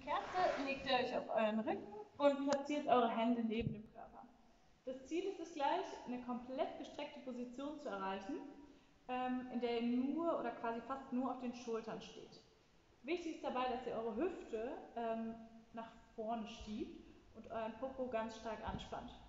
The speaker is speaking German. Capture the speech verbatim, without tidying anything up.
Kerze legt ihr euch auf euren Rücken und platziert eure Hände neben dem Körper. Das Ziel ist es gleich, eine komplett gestreckte Position zu erreichen, ähm, in der ihr nur oder quasi fast nur auf den Schultern steht. Wichtig ist dabei, dass ihr eure Hüfte ähm, nach vorne schiebt und euren Popo ganz stark anspannt.